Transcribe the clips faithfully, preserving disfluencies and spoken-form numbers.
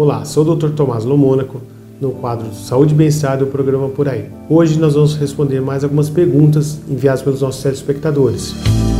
Olá, sou o doutor Tomás Lomônaco, no quadro Saúde e Bem-Estar do programa Por Aí. Hoje nós vamos responder mais algumas perguntas enviadas pelos nossos telespectadores.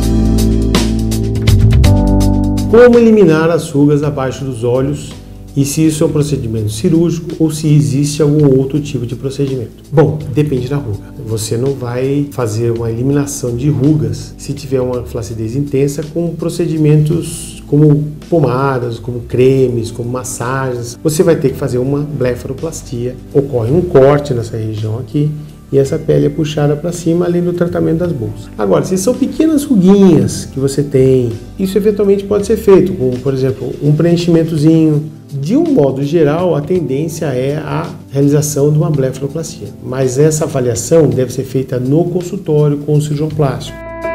Como eliminar as rugas abaixo dos olhos e se isso é um procedimento cirúrgico ou se existe algum outro tipo de procedimento? Bom, depende da ruga. Você não vai fazer uma eliminação de rugas se tiver uma flacidez intensa com procedimentos como pomadas, como cremes, como massagens. Você vai ter que fazer uma blefaroplastia. Ocorre um corte nessa região aqui e essa pele é puxada para cima, além do tratamento das bolsas. Agora, se são pequenas ruguinhas que você tem, isso eventualmente pode ser feito, como, por exemplo, um preenchimentozinho. De um modo geral, a tendência é a realização de uma blefaroplastia, mas essa avaliação deve ser feita no consultório com o cirurgião plástico.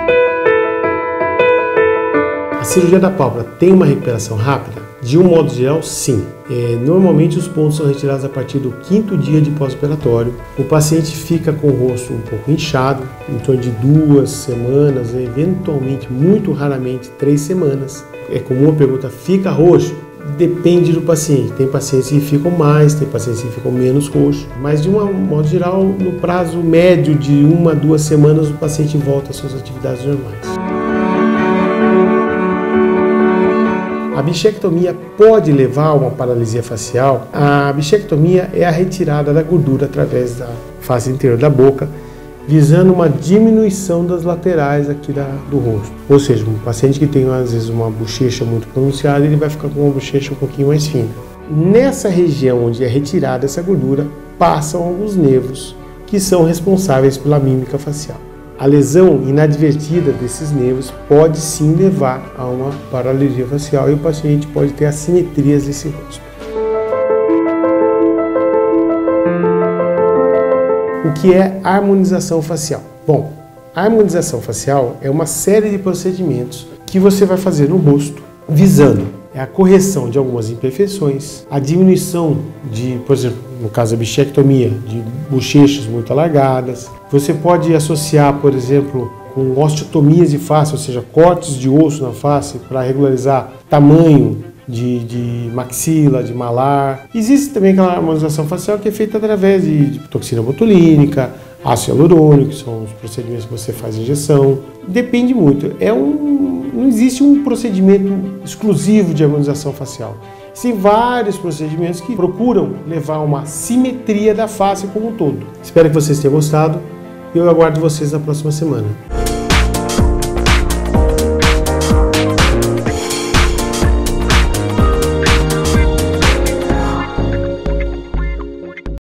A cirurgia da pálpebra tem uma recuperação rápida? De um modo geral, sim. É, normalmente os pontos são retirados a partir do quinto dia de pós-operatório. O paciente fica com o rosto um pouco inchado, em torno de duas semanas, eventualmente, muito raramente, três semanas. É comum a pergunta, fica roxo? Depende do paciente. Tem pacientes que ficam mais, tem pacientes que ficam menos roxos. Mas, de um modo geral, no prazo médio de uma a duas semanas, o paciente volta às suas atividades normais. A bichectomia pode levar a uma paralisia facial? A bichectomia é a retirada da gordura através da face interior da boca, visando uma diminuição das laterais aqui da, do rosto. Ou seja, um paciente que tem às vezes uma bochecha muito pronunciada, ele vai ficar com uma bochecha um pouquinho mais fina. Nessa região onde é retirada essa gordura, passam alguns nervos que são responsáveis pela mímica facial. A lesão inadvertida desses nervos pode sim levar a uma paralisia facial e o paciente pode ter assimetrias desse rosto. O que é harmonização facial? Bom, a harmonização facial é uma série de procedimentos que você vai fazer no rosto, visando a correção de algumas imperfeições, a diminuição de, por exemplo, no caso da bichectomia, de bochechas muito alargadas. Você pode associar, por exemplo, com osteotomias de face, ou seja, cortes de osso na face para regularizar tamanho de, de maxila, de malar. Existe também aquela harmonização facial que é feita através de, de toxina botulínica, ácido hialurônico, que são os procedimentos que você faz injeção. Depende muito. É um, não existe um procedimento exclusivo de harmonização facial. Existem vários procedimentos que procuram levar a uma simetria da face como um todo. Espero que vocês tenham gostado e eu aguardo vocês na próxima semana.